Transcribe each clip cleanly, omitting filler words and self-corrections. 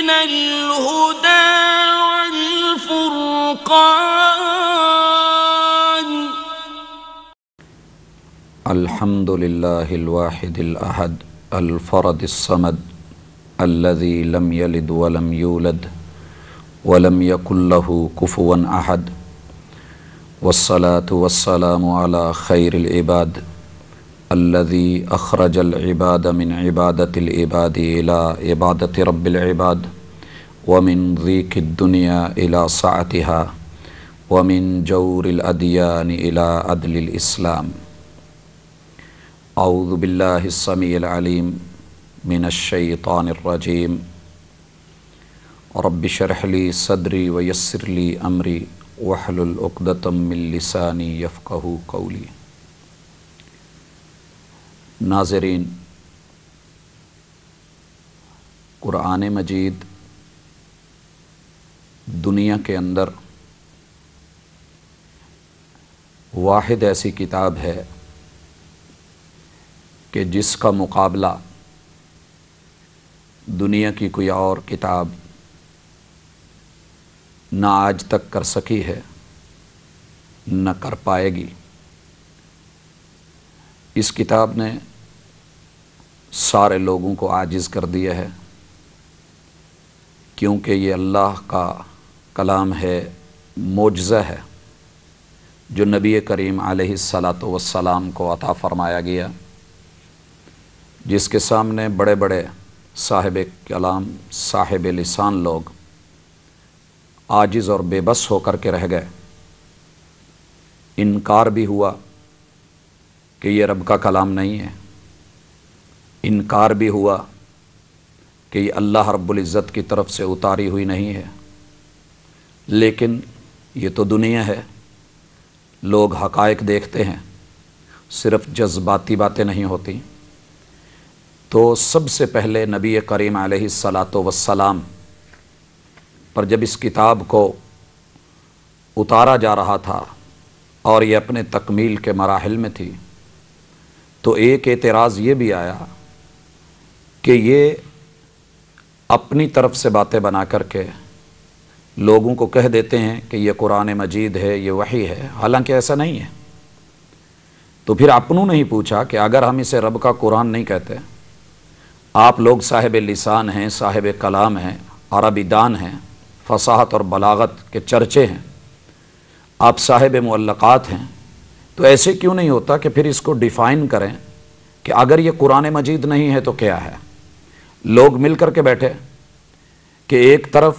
من الهدى والفرقان. الحمد لله الواحد الأحد الفرد الصمد الذي لم يلد ولم يولد ولم يكن له كفوا أحد، والصلاة والسلام على خير العباد الذي أخرج العباد من عبادة العباد إلى عبادة رب العباد، ومن ضيق الدنيا إلى سعتها، ومن جور الأديان إلى عدل الإسلام. أعوذ بالله السميع العليم من الشيطان الرجيم. رب اشرح لي صدري ويسر لي أمري واحلل عقدة من لساني يفقهوا قولي. ناظرین، قرآن مجید دنیا کے اندر واحد ایسی کتاب ہے کہ جس کا مقابلہ دنیا کی کوئی اور کتاب نہ آج تک کر سکی ہے نہ کر پائے گی. اس کتاب نے سارے لوگوں کو عاجز کر دیا ہے، کیونکہ یہ اللہ کا کلام ہے، معجزہ ہے جو نبی کریم علیہ الصلاۃ والسلام کو عطا فرمایا گیا، جس کے سامنے بڑے بڑے صاحب کلام، صاحب لسان لوگ عاجز اور بے بس ہو کر کے رہ گئے. انکار بھی ہوا کہ یہ رب کا کلام نہیں ہے، انکار بھی ہوا کہ یہ اللہ رب العزت کی طرف سے اتاری ہوئی نہیں ہے. لیکن یہ تو دنیا ہے، لوگ حقائق دیکھتے ہیں، صرف جذباتی باتیں نہیں ہوتی. تو سب سے پہلے نبی کریم علیہ الصلاۃ والسلام پر جب اس کتاب کو اتارا جا رہا تھا اور یہ اپنے تکمیل کے مراحل میں تھی، تو ایک اعتراض یہ بھی آیا کہ یہ اپنی طرف سے باتیں بنا کر کے لوگوں کو کہہ دیتے ہیں کہ یہ قرآن مجید ہے، یہ وحی ہے، حالانکہ ایسا نہیں ہے. تو پھر اپنوں نے ہی پوچھا کہ اگر ہم اسے رب کا قرآن نہیں کہتے، آپ لوگ صاحب لسان ہیں، صاحب کلام ہیں، عربی دان ہیں، فصاحت اور بلاغت کے چرچے ہیں، آپ صاحب معلقات ہیں، تو ایسے کیوں نہیں ہوتا کہ پھر اس کو ڈیفائن کریں کہ اگر یہ قرآن مجید نہیں ہے تو کیا ہے؟ لوگ مل کر کے بیٹھے کہ ایک طرف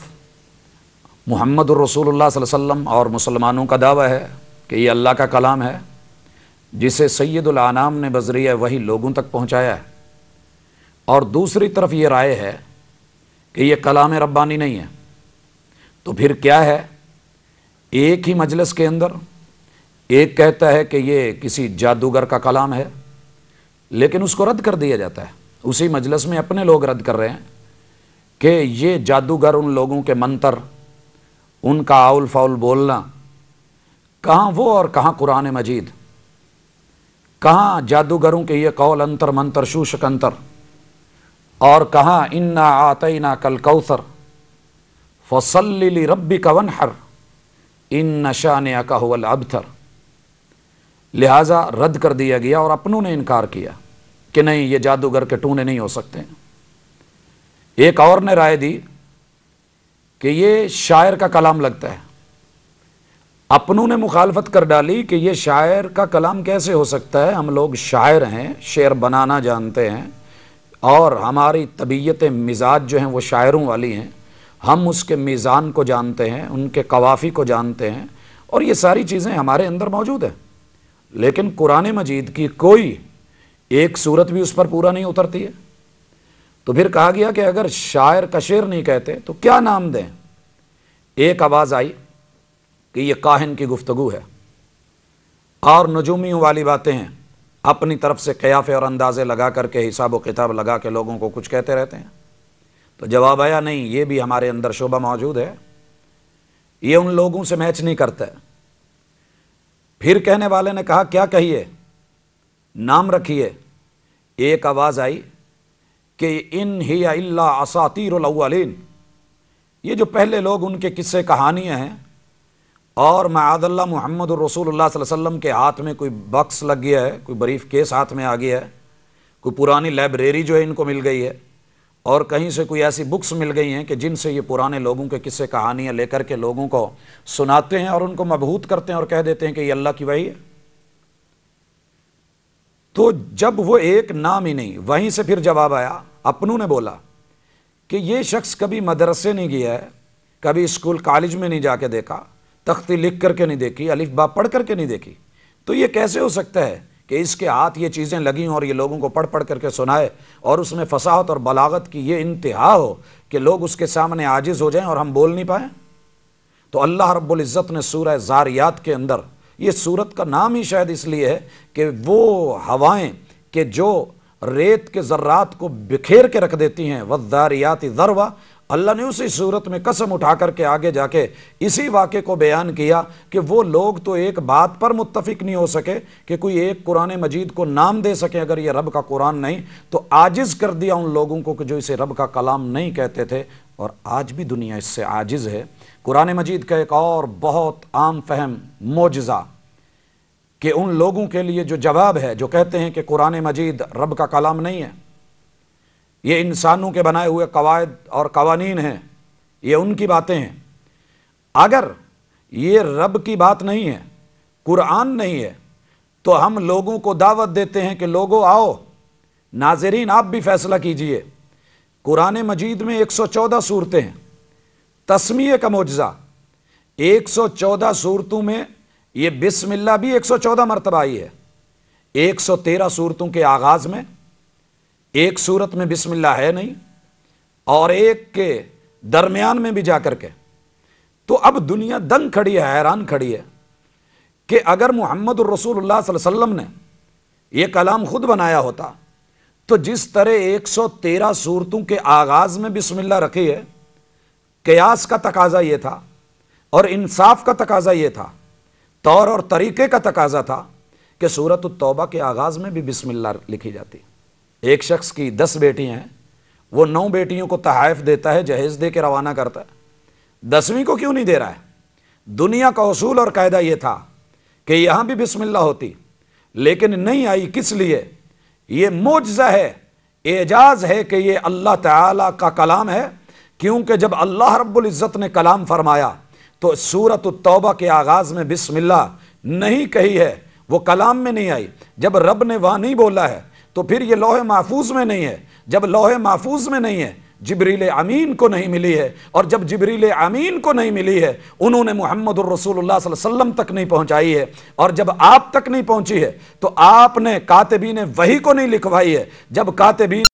محمد الرسول اللہ صلی اللہ علیہ وسلم اور مسلمانوں کا دعویٰ ہے کہ یہ اللہ کا کلام ہے، جسے سید الانام نے بذریعہ وحی لوگوں تک پہنچایا ہے، اور دوسری طرف یہ رائے ہے کہ یہ کلام ربانی نہیں ہے. تو پھر کیا ہے؟ ایک ہی مجلس کے اندر ایک کہتا ہے کہ یہ کسی جادوگر کا کلام ہے، لیکن اس کو رد کر دیا جاتا ہے. اسی مجلس میں اپنے لوگ رد کر رہے ہیں کہ یہ جادوگر، ان لوگوں کے منتر، ان کا آؤل فاؤل بولنا، کہاں وہ اور کہاں قرآن مجید؟ کہاں جادوگروں کے یہ قول انتر منتر شوشک انتر، اور کہاں انا آتیناک الکوثر فصل لربک وانحر ان شانئک ھو الابتر. لہٰذا رد کر دیا گیا اور اپنوں نے انکار کیا کہ نہیں، یہ جادوگر کے ٹونے نہیں ہو سکتے. ایک اور نے رائے دی کہ یہ شاعر کا کلام لگتا ہے. اپنوں نے مخالفت کر ڈالی کہ یہ شاعر کا کلام کیسے ہو سکتا ہے، ہم لوگ شاعر ہیں، شعر بنانا جانتے ہیں، اور ہماری طبیعت مزاج جو ہیں وہ شاعروں والی ہیں، ہم اس کے میزان کو جانتے ہیں، ان کے قوافی کو جانتے ہیں، اور یہ ساری چیزیں ہمارے اندر موجود ہیں. لیکن قرآن مجید کی کوئی ایک صورت بھی اس پر پورا نہیں اترتی ہے. تو پھر کہا گیا کہ اگر شاعر کا شعر نہیں کہتے تو کیا نام دیں؟ ایک آواز آئی کہ یہ کاہن کی گفتگو ہے اور نجومیوں والی باتیں ہیں، اپنی طرف سے قیافے اور اندازے لگا کر کے، حساب و کتاب لگا کے لوگوں کو کچھ کہتے رہتے ہیں. تو جواب آیا نہیں، یہ بھی ہمارے اندر شعبہ موجود ہے، یہ ان لوگوں سے میچ نہیں کرتا ہے. پھر کہنے والے نے کہا کیا کہیے، نام رکھیے. ایک آواز آئی کہ ان ہی الا اساطیر الاولین، یہ جو پہلے لوگ ان کے قصے کہانیاں ہیں، اور معاذ اللہ محمد الرسول اللہ صلی اللہ علیہ وسلم کے ہاتھ میں کوئی باکس لگ گیا ہے، کوئی بریف کیس ہاتھ میں آ گیا ہے، کوئی پرانی لائبریری جو ہے ان کو مل گئی ہے، اور کہیں سے کوئی ایسی بکس مل گئی ہیں کہ جن سے یہ پرانے لوگوں کے قصے کہانیاں لے کر کے لوگوں کو سناتے ہیں اور ان کو مبہوت کرتے ہیں اور کہہ دیتے ہیں کہ یہ اللہ کی وحی ہے۔ تو جب وہ ایک نام ہی نہیں، وہیں سے پھر جواب آیا، اپنوں نے بولا کہ یہ شخص کبھی مدرسے نہیں گیا ہے، کبھی اسکول کالج میں نہیں جا کے دیکھا، تختی لکھ کر کے نہیں دیکھی، الف با پڑھ کر کے نہیں دیکھی، تو یہ کیسے ہو سکتا ہے کہ اس کے ہاتھ یہ چیزیں لگیں اور یہ لوگوں کو پڑھ پڑھ کر کے سنائے، اور اس میں فصاحت اور بلاغت کی یہ انتہا ہو کہ لوگ اس کے سامنے عاجز ہو جائیں اور ہم بول نہیں پائیں؟ تو اللہ رب العزت نے سورہ زاریات کے اندر، یہ سورت کا نام ہی شاید اس لیے ہے کہ وہ ہوائیں کہ جو ریت کے ذرات کو بکھیر کے رکھ دیتی ہیں، وَالذَّارِيَاتِ ذَرْوًا، اللہ نے اسی صورت میں قسم اٹھا کر کے آگے جا کے اسی واقعے کو بیان کیا کہ وہ لوگ تو ایک بات پر متفق نہیں ہو سکے کہ کوئی ایک قرآن مجید کو نام دے سکے اگر یہ رب کا قرآن نہیں، تو عاجز کر دیا ان لوگوں کو کہ جو اسے رب کا کلام نہیں کہتے تھے، اور آج بھی دنیا اس سے عاجز ہے۔ قرآن مجید کا ایک اور بہت عام فہم معجزہ کہ ان لوگوں کے لیے جو جواب ہے جو کہتے ہیں کہ قرآن مجید رب کا کلام نہیں ہے، یہ انسانوں کے بنائے ہوئے قواعد اور قوانین ہیں، یہ ان کی باتیں ہیں۔ اگر یہ رب کی بات نہیں ہے، قرآن نہیں ہے، تو ہم لوگوں کو دعوت دیتے ہیں کہ لوگوں آؤ، ناظرین آپ بھی فیصلہ کیجئے۔ قرآن مجید میں 114 صورتیں ہیں، تسمیہ کا معجزہ، 114 صورتوں میں یہ بسم اللہ بھی 114 مرتبہ آئی ہے، 113 صورتوں کے آغاز میں، ایک صورت میں بسم اللہ ہے نہیں، اور ایک کے درمیان میں بھی جا کر کے۔ تو اب دنیا دنگ کھڑی ہے، حیران کھڑی ہے کہ اگر محمد الرسول اللہ صلی اللہ علیہ وسلم نے یہ کلام خود بنایا ہوتا تو جس طرح 113 صورتوں کے آغاز میں بسم اللہ رکھی ہے، قیاس کا تقاضا یہ تھا اور انصاف کا تقاضا یہ تھا، طور اور طریقے کا تقاضا تھا کہ سورۃ التوبہ کے آغاز میں بھی بسم اللہ لکھی جاتی۔ ایک شخص کی 10 بیٹیاں ہیں، وہ 9 بیٹیوں کو تحائف دیتا ہے، جہیز دے کے روانہ کرتا ہے، 10ویں کو کیوں نہیں دے رہا ہے؟ دنیا کا اصول اور قاعدہ یہ تھا کہ یہاں بھی بسم اللہ ہوتی، لیکن نہیں آئی۔ کس لیے؟ یہ معجزہ ہے، اعجاز ہے کہ یہ اللہ تعالی کا کلام ہے، کیونکہ جب اللہ رب العزت نے کلام فرمایا تو سورۃ التوبہ کے آغاز میں بسم اللہ نہیں کہی ہے، وہ کلام میں نہیں آئی۔ جب رب نے وہاں نہیں بولا ہے تو پھر یہ لوح محفوظ میں نہیں ہے، جب لوح محفوظ میں نہیں ہے، جبریل امین کو نہیں ملی ہے، اور جب جبریل امین کو نہیں ملی ہے، انہوں نے محمد الرسول اللہ صلی اللہ علیہ وسلم تک نہیں پہنچائی ہے، اور جب آپ تک نہیں پہنچی ہے تو آپ نے کاتبین وحی کو نہیں لکھوائی ہے۔ جب کاتبین